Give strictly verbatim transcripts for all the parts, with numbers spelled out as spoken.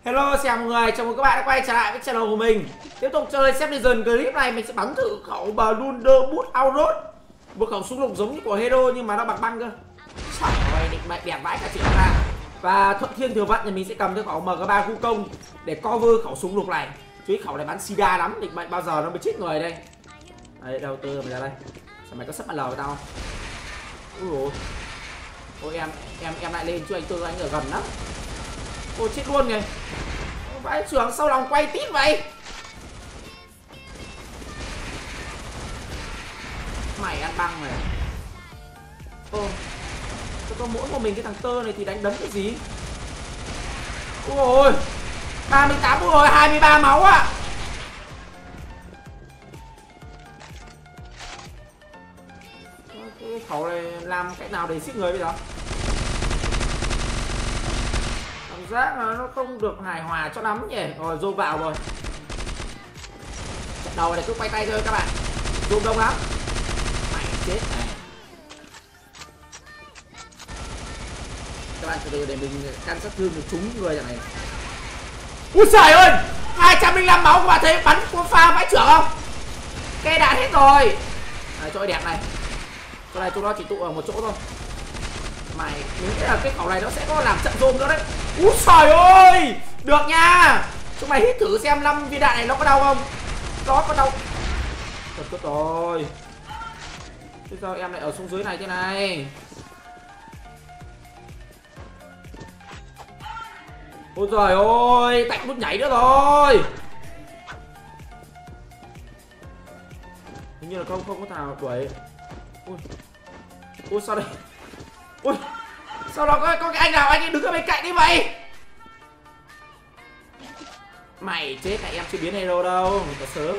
Hello, chào mọi người, chào mừng các bạn đã quay trở lại với channel của mình. Tiếp tục chơi Xếp Legend. Clip này mình sẽ bắn thử khẩu Blunderbuss Outrod, một khẩu súng lục giống như của Hero nhưng mà nó bằng băng cơ. Trời ơi, định mệnh đẹp vãi cả chuyện ra. Và thuận thiên thừa vận thì mình sẽ cầm cái khẩu em ca ba Gu Công để cover khẩu súng lục này. Chứ khẩu này bắn Sida lắm, định mệnh bao giờ nó mới chết người đây. Đấy, đầu tư mình ra đây. Sao mày có sắp bắn lờ với tao không? Ui dồi. Ôi em, em em lại lên chứ anh Tư anh ở gần lắm. Ôi chết luôn kìa. Vãi trưởng sau lòng quay tít vậy. Mày ăn băng này. Ô, có mỗi một mình cái thằng Tơ này thì đánh đấm cái gì. Ôi ba mươi tám rồi, hai mươi ba máu ạ. Cái khẩu này làm cách nào để giết người bây giờ? Cảm giác là nó không được hài hòa cho lắm nhỉ. Rồi zoom vào rồi. Trận đầu này cứ quay tay thôi các bạn. Zoom đông lắm. Mày chết này. Các bạn từ từ để mình căn sát thương được trúng người này. Úi trời ơi, hai trăm lẻ năm máu các bạn thấy bắn của pha vãi trưởng không? Cây đạn hết rồi. À, chỗ đẹp này. Chỗ này chỗ đó chỉ tụ ở một chỗ thôi. Mày, mình nghĩ là cái khẩu này nó sẽ có làm trận zoom nữa đấy. Úi trời ơi, được nha. Chúng mày hít thử xem năm viên đạn này nó có đau không? Nó có đau. Thật tốt rồi. Thế sao em lại ở xuống dưới này thế này? Ôi trời ơi, tạnh nút nhảy nữa rồi. Hình như là không không có thằng đuổi. Ui. Ui sao đây? Ui. Sao đó có, có cái anh nào anh ấy đứng ở bên cạnh đi vậy? Mày chết này, em chưa biến hero đâu, mình có sớm.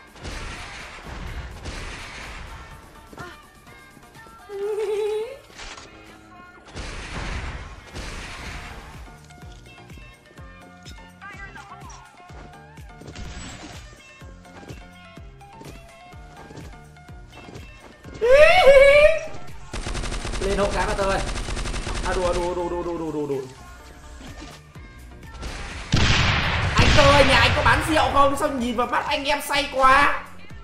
Lên hộ cái mà tôi. À đùa đùa đùa đùa đùa đùa đùa đùa. Anh ơi, nhà anh có bán rượu không? Sao nhìn vào mắt anh em say quá.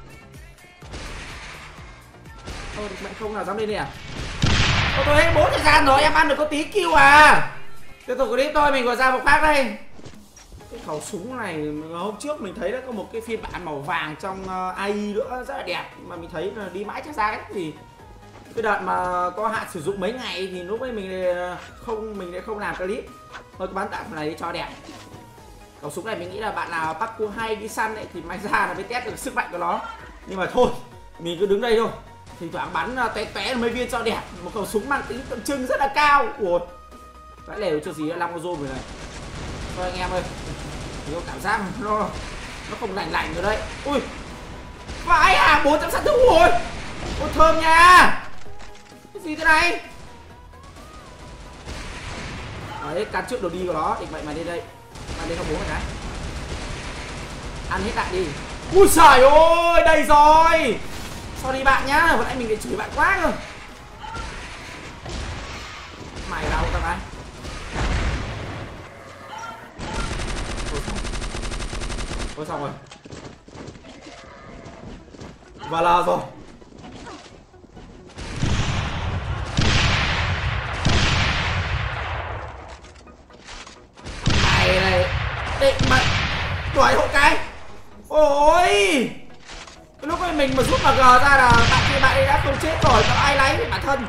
Thôi mẹ không nào dám lên đây à? Ô, tôi hết bốn thời gian rồi, em ăn được có tí kill à. Tiếp tục clip thôi, mình gọi ra một phát đây. Cái khẩu súng này hôm trước mình thấy đã có một cái phiên bản màu vàng trong a i nữa rất là đẹp, mà mình thấy là đi mãi chắc ra cái gì. Cái đợt mà có hạn sử dụng mấy ngày thì lúc ấy mình không mình lại không làm clip. Thôi cái bán tạm này đi cho đẹp. Khẩu súng này mình nghĩ là bạn nào parkour hay đi săn ấy thì may ra là mới test được sức mạnh của nó. Nhưng mà thôi, mình cứ đứng đây thôi. Thỉnh thoảng bắn té té mấy viên cho đẹp. Một khẩu súng mang tính tượng trưng rất là cao. Ủa, vãi lều cho gì năm con zoom rồi này. Thôi anh em ơi, mình có cảm giác nó nó không lành lành rồi đấy. Ui, vãi à, bốn trăm sát thương rồi. Ôi thơm nha. Cái gì thế này? Đấy, cắn trước đồ đi của nó. Định vậy mà lên đây. Mà lên không bốn cái. Ăn hết đạn đi. Ui trời ơi, đây rồi. Sorry bạn nhá, vừa nãy mình để chửi bạn quá cơ. Mày đâu tao này. Thôi xong rồi. Và là rồi. Này này, định mệnh đuổi hộ cái. Ôi, lúc ấy mình mà rút mà gờ ra là bạn kia bạn ấy đã không chết rồi, có ai lấy bản thân.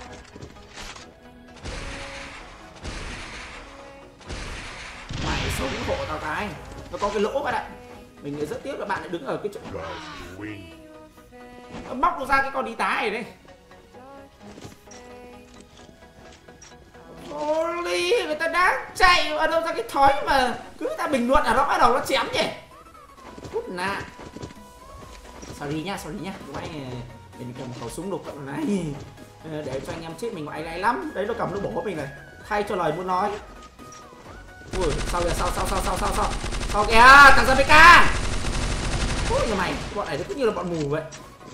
Mày sống hộ tao cái. Nó có cái lỗ vậy đấy. Mình rất tiếc là bạn lại đứng ở cái chỗ. Nó bóc được ra cái con đi tá này đây. Holy, người ta đang chạy ở đâu ra cái thói mà cứ người ta bình luận ở đó bắt đầu nó chém nhỉ. Cút nạ. Sorry nhá, sorry nhá. Lúc nãy mình cầm khẩu súng lục cận này để cho anh em chết mình gọi này lắm. Đấy nó cầm nó bổ mình này. Thay cho lời muốn nói. Ui, sao kìa, sao sao sao sao sao sao. Sao kìa, thằng giê pê ca. Ôi nhà mày, bọn này nó cứ như là bọn mù vậy.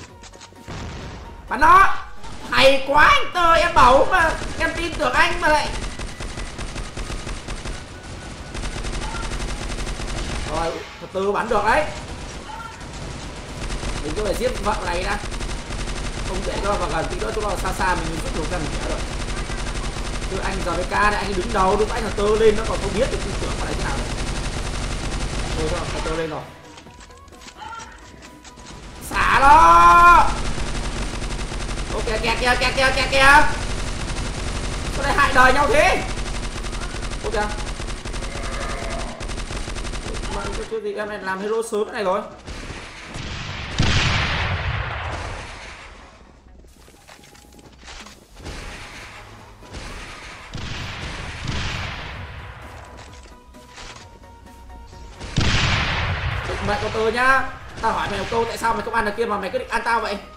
Bắn nó. Hay quá anh Tơ, em bảo mà em tin tưởng anh mà lại. Rồi từ từ bắn được đấy. Mình cứ phải giết vợ này đã, không để cho vào gần tí nữa chúng nó xa xa mình rút được ra mình kéo được. Chứ anh giờ với ca này anh đứng đầu lúc anh là tơ lên nó còn không biết được tư tưởng vào đấy thế nào đấy. Thôi thôi là tơ lên rồi. Xả nó. Ok kìa kìa kìa kìa kìa kìa. Sao lại hại đời nhau thế? Ok. Mà cái gì em lại làm hero sớm cái này rồi. Mẹ của tớ nhá. Tao hỏi mày một câu, tại sao mày không ăn được kia mà mày cứ định ăn tao vậy?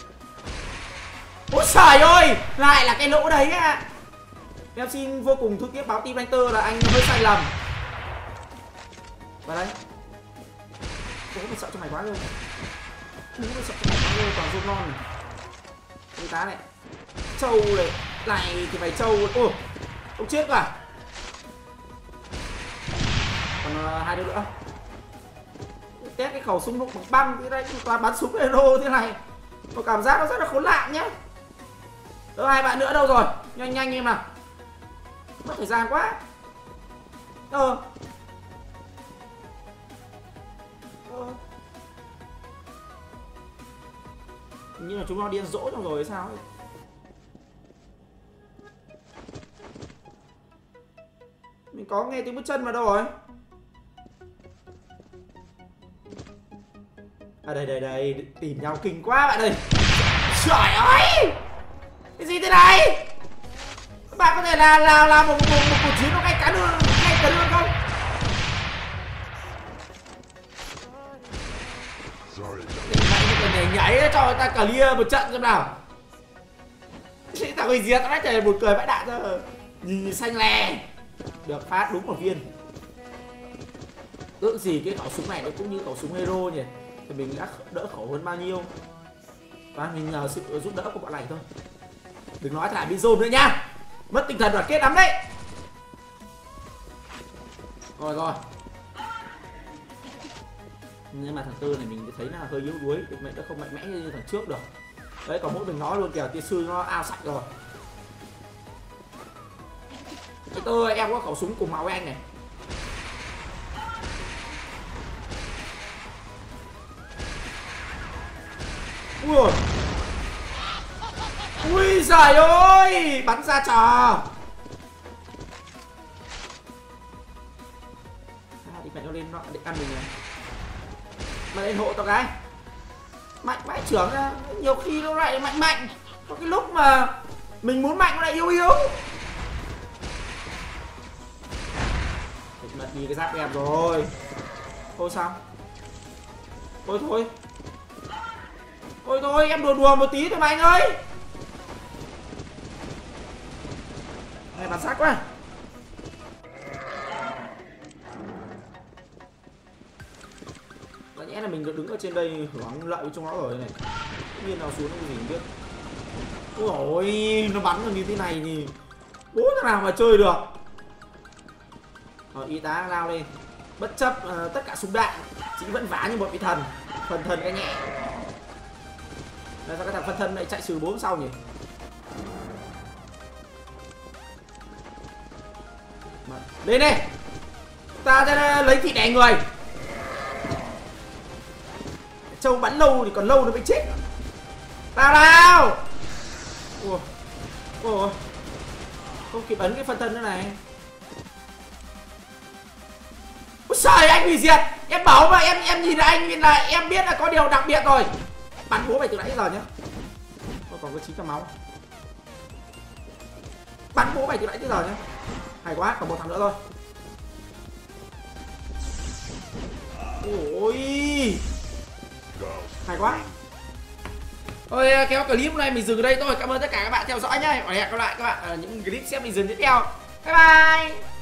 Ôi trời ơi, lại là cái lỗ đấy á. Em xin vô cùng thương tiếc báo Team Ranger là anh hơi sai lầm. Vào đây. Bố mày sợ cho mày quá luôn. Bố mày sợ cho mày quá luôn, toàn rôn non này. Cái tá này. Trâu này. Này thì phải trâu. Ôi, ông chết cả. Còn uh, hai đứa nữa. Test cái khẩu súng bằng băng thế đây, toàn bắn súng hero thế này. Có cảm giác nó rất là khốn nạn nhá. Đâu hai bạn nữa đâu rồi? Nhanh nhanh em nào. Mất thời gian quá. Ờ. Ờ. Như là chúng nó điên rỗ trong rồi hay sao ấy. Mình có nghe tiếng bước chân mà đâu rồi? À đây đây đây, tìm nhau kinh quá bạn ơi. Trời ơi, cái gì thế này? Các bạn có thể là là làm một một một cuộc chiến nó ngay cả đường ngay cả đường không? Mày nhảy nhảy cho người ta clear một trận xem nào. Chị tao người diệt tao nói trời buồn cười vãi đạn ra. Nhìn xanh lè. Được phát đúng một viên. Ước gì cái khẩu súng này nó cũng như khẩu súng hero nhỉ. Thì mình đã đỡ khổ hơn bao nhiêu. Và mình nhờ sự giúp đỡ của bọn này thôi. Đừng nói thả bị dồn nữa nha. Mất tinh thần đoàn kết lắm đấy. Rồi rồi. Nhưng mà thằng Tư này mình thấy là hơi yếu đuối. Được mệnh nó không mạnh mẽ như thằng trước được. Đấy còn mỗi mình nói luôn kìa. Tia sư nó ao sạch rồi. Cái Tư em có khẩu súng cùng màu với anh này. Ui, ui giời ơi, bắn ra trò. À, đi mẹ nó lên nó định ăn mình này. Mà lên hộ tao cái. Mạnh vãi trưởng ra, nhiều khi nó lại mạnh mạnh. Có cái lúc mà mình muốn mạnh nó lại yếu yếu. Mật đi cái giáp em rồi. Thôi sao? Thôi thôi. Thôi thôi em đùa đùa một tí thôi mà anh ơi. Này bắn sát quá. Có nhẽ là mình được đứng ở trên đây hưởng lợi với chúng nó rồi này. Tự nhiên nào xuống cái gì không biết. Ôi ôi, nó bắn được như thế này thì bố thế nào mà chơi được. Rồi y tá lao lên. Bất chấp uh, tất cả súng đạn, chỉ vẫn vả như một vị thần. Phần thần cái nhẹ. Là sao cái thằng phân thân lại chạy trừ bốn sau nhỉ? Lên đây. Ta sẽ lấy thịt đẻ người. Châu bắn lâu thì còn lâu nó mới chết. Tao nào. Ủa. Ủa. Không kịp ấn cái phân thân nữa này. Ôi trời anh hủy diệt. Em bảo mà em em nhìn anh là em biết là có điều đặc biệt rồi. Bắn bố mày từ nãy giờ nhá. Tôi còn có chín trăm máu. Bắn bố mày từ nãy tới giờ nhá. Hay quá, còn một thằng nữa thôi. Ôi. Hay quá. Thôi kéo clip hôm nay mình dừng ở đây thôi. Cảm ơn tất cả các bạn theo dõi nhá. Hẹn gặp lại các bạn ở những clip xem mình dừng tiếp theo. Bye bye.